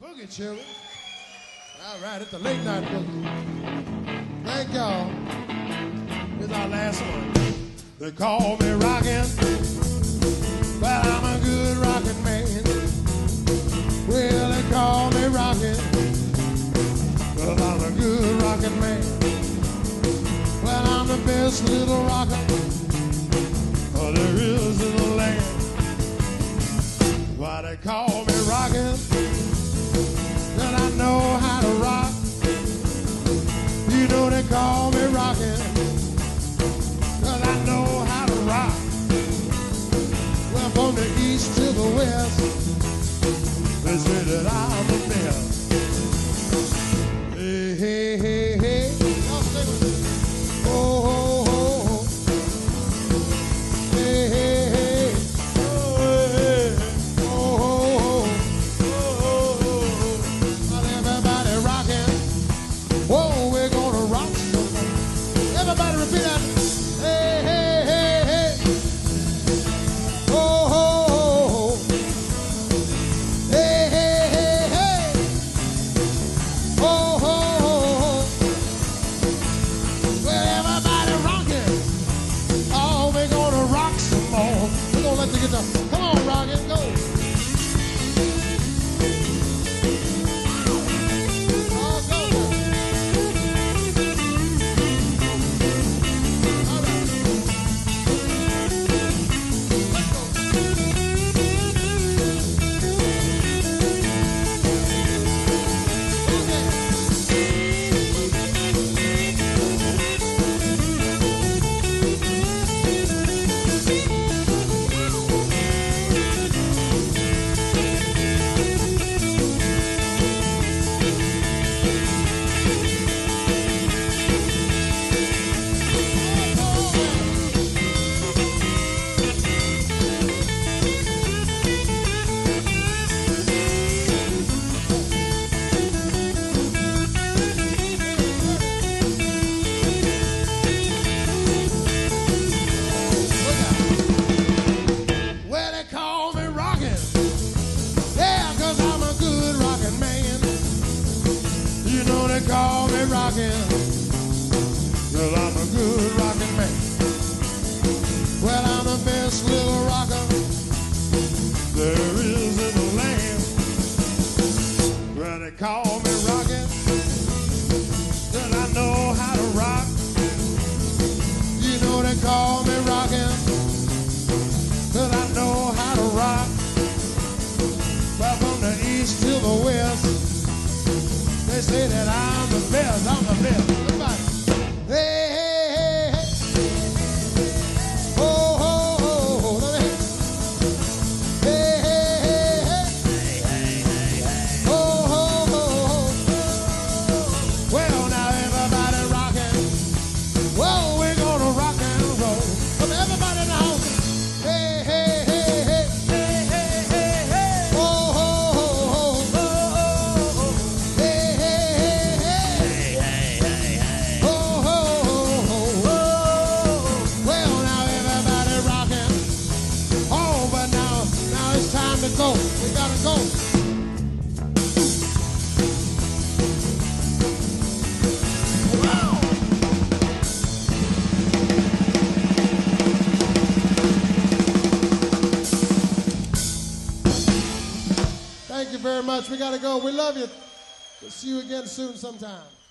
Boogie, children. All right, it's the late night boogie. Thank y'all. Here's our last one. They call me rockin', but I'm a good rockin' man. Well, they call me rockin', but I'm a good rockin' man. Well, I'm the best little rocker there is in the land. Why they call me rockin'? That I know how to rock. You know they call me rockin', cause I know how to rock. Well, from the east to the west, they say that I'm the best. Hey, hey, hey, hey. Y'all stay with me. Oh, oh, oh, oh. Hey, hey, hey. Oh, hey, hey. Oh, oh, oh. Oh, oh, oh. Well, everybody rockin'. Whoa, we're gonna rock some more. Everybody repeat that. Hey, hey, hey, hey. Oh, oh, oh. Hey, hey, hey, hey. Oh, oh, oh. Well, everybody rockin'. Oh, we're gonna rock some more. We're gonna let the guitar. Come on, rockin', go. Oh, go, go. All right. Let's go. Well, they call me rockin'. Yeah, cause I'm a good rockin' man. You know they call me rockin', cause I'm a good rockin' man. Well, I'm the best little rocker there is in the land. Well, they call me rockin', cause I know how to rock. You know they call me rockin', cause I know how to rock. Well, from the east to the west, they say that I'm the best, I'm the best. Everybody. Hey, hey, hey, hey. Oh, oh, oh, oh. Let me hear. Hey, hey, hey, hey. Oh, oh, oh, oh. Well, now everybody rockin'. Whoa, we're gonna rock and roll. Come on, everybody in the house. Hey, hey, hey, hey. Hey, hey, hey, hey. Oh, oh, oh, oh. Oh, oh, oh. Hey, hey, hey, hey. Oh, oh, oh, oh. Well, now everybody rockin'. Oh, but now it's time to go. We gotta go. Thank you very much. We gotta go. We love you. We'll see you again soon sometime.